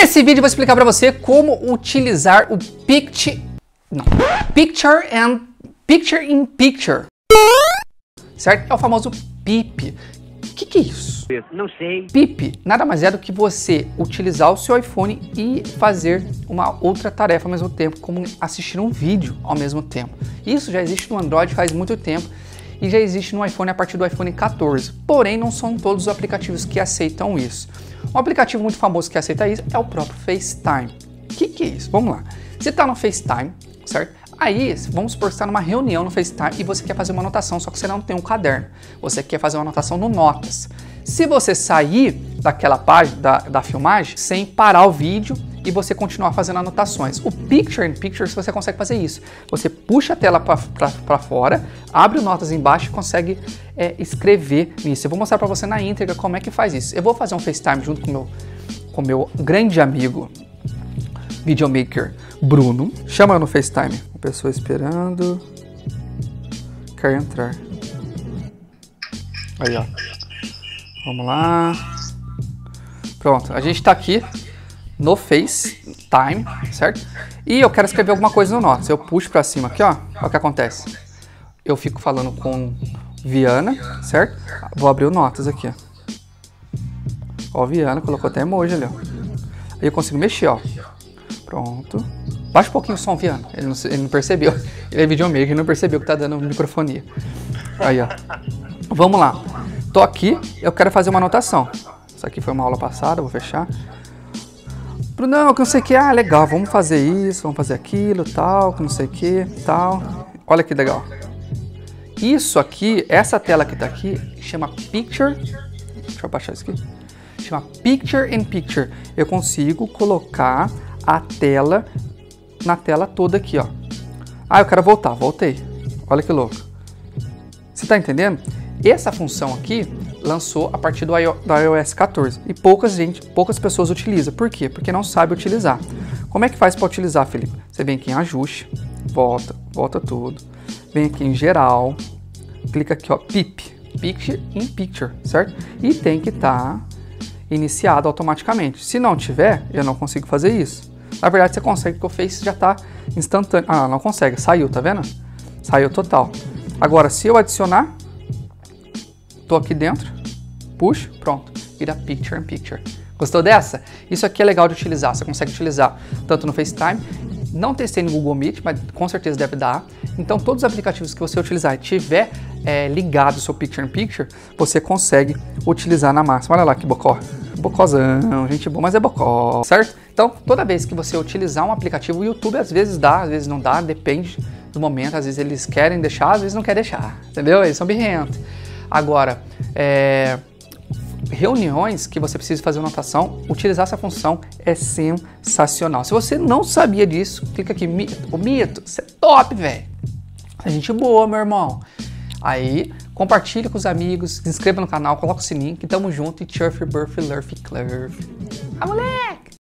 Nesse vídeo eu vou explicar para você como utilizar o Picture in Picture, certo? É o famoso PIP. O que é isso? Não sei. PIP nada mais é do que você utilizar o seu iPhone e fazer uma outra tarefa ao mesmo tempo, como assistir um vídeo ao mesmo tempo. Isso já existe no Android faz muito tempo e já existe no iPhone a partir do iPhone 14. Porém, não são todos os aplicativos que aceitam isso. Um aplicativo muito famoso que aceita isso é o próprio FaceTime. O que é isso? Vamos lá. Você está no FaceTime, certo? Aí, vamos supor que você está numa reunião no FaceTime e você quer fazer uma anotação, só que você não tem um caderno. Você quer fazer uma anotação no Notas. Se você sair daquela página, da filmagem, sem parar o vídeo e você continuar fazendo anotações. O Picture in Picture, você consegue fazer isso. Você puxa a tela para fora, abre o Notas embaixo e consegue escrever nisso. Eu vou mostrar para você na íntegra como é que faz isso. Eu vou fazer um FaceTime junto com o meu grande amigo videomaker Bruno. Chama no FaceTime. A pessoa esperando. Quer entrar. Aí, ó. Vamos lá. Pronto. A gente tá aqui no FaceTime, certo? E eu quero escrever alguma coisa no Notas. Eu puxo pra cima aqui, ó. Olha o que acontece. Eu fico falando com Viana, certo? Vou abrir o Notas aqui, ó. Ó, o Viana colocou até emoji ali, ó. Aí eu consigo mexer, ó. Pronto. Baixa um pouquinho o som, Viana. Ele não percebeu. Ele é videomaker, ele não percebeu que tá dando microfonia. Aí, ó. Vamos lá. Tô aqui, eu quero fazer uma anotação. Isso aqui foi uma aula passada, vou fechar. Brunão, que não sei o que. Ah, legal, vamos fazer isso, vamos fazer aquilo, tal, que não sei o que, tal. Olha que legal. Isso aqui, essa tela que tá aqui, chama Picture. Deixa eu baixar isso aqui. Chama Picture in Picture. Eu consigo colocar a tela na tela toda aqui, ó. Ah, eu quero voltar. Voltei. Olha que louco. Você tá entendendo? Essa função aqui lançou a partir do iOS 14 e poucas pessoas utilizam. Por quê? Porque não sabe utilizar. Como é que faz para utilizar, Felipe? Você vem aqui em ajuste, volta tudo. Vem aqui em geral, clica aqui, ó, Picture in Picture, certo? E tem que estar iniciado automaticamente. Se não tiver, eu não consigo fazer isso. Na verdade, você consegue, porque o Face já está instantâneo. Ah, não consegue. Saiu, tá vendo? Saiu total. Agora, se eu adicionar, tô aqui dentro, puxo, pronto. Vira Picture in Picture. Gostou dessa? Isso aqui é legal de utilizar. Você consegue utilizar tanto no FaceTime. Não testei no Google Meet, mas com certeza deve dar. Então, todos os aplicativos que você utilizar e tiver ligado ao seu Picture in Picture, você consegue utilizar na máxima. Olha lá que bocó. Bocózão, gente boa, mas é bocó, certo? Então, toda vez que você utilizar um aplicativo, o YouTube às vezes dá, às vezes não dá, depende do momento. Às vezes eles querem deixar, às vezes não querem deixar, entendeu? Eles são birrentos. Agora, reuniões que você precisa fazer anotação, utilizar essa função é sensacional. Se você não sabia disso, clica aqui, o Mito, você é top, velho. É gente boa, meu irmão. Aí, compartilha com os amigos, se inscreva no canal, coloca o sininho, que tamo junto e tchurf, burf, lurf, clurf. Ah, moleque!